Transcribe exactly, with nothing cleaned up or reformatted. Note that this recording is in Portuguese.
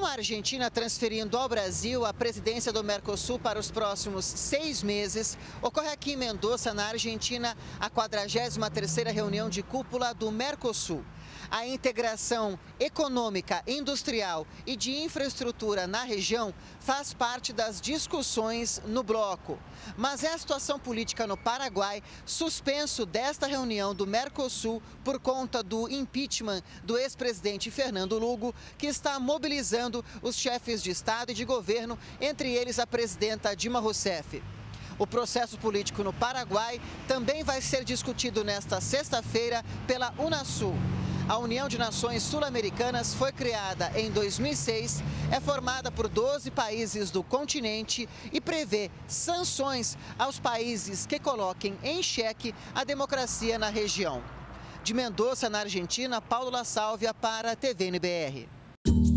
a Argentina transferindo ao Brasil a presidência do Mercosul para os próximos seis meses, ocorre aqui em Mendoza, na Argentina, a quadragésima terceira reunião de cúpula do Mercosul. A integração econômica, industrial e de infraestrutura na região faz parte das discussões no bloco. Mas é a situação política no Paraguai, suspenso desta reunião do Mercosul por conta do impeachment do ex-presidente Fernando Lugo, que está mobilizando os chefes de Estado e de governo, entre eles a presidenta Dilma Rousseff. O processo político no Paraguai também vai ser discutido nesta sexta-feira pela Unasul. A União de Nações Sul-Americanas foi criada em dois mil e seis, é formada por doze países do continente e prevê sanções aos países que coloquem em xeque a democracia na região. De Mendoza, na Argentina, Paulo La Sálvia para a T V N B R.